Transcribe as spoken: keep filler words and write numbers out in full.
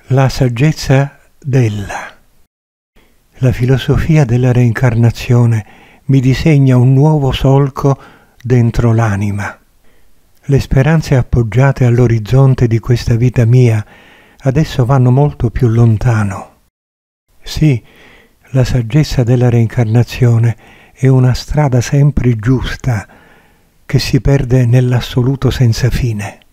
La saggezza della. La filosofia della reincarnazione mi disegna un nuovo solco dentro l'anima. Le speranze appoggiate all'orizzonte di questa vita mia adesso vanno molto più lontano. Sì, la saggezza della reincarnazione è una strada sempre giusta che si perde nell'assoluto senza fine.